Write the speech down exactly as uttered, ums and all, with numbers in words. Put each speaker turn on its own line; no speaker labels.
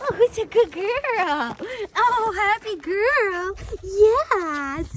who's a good girl? Oh, happy girl. Yes.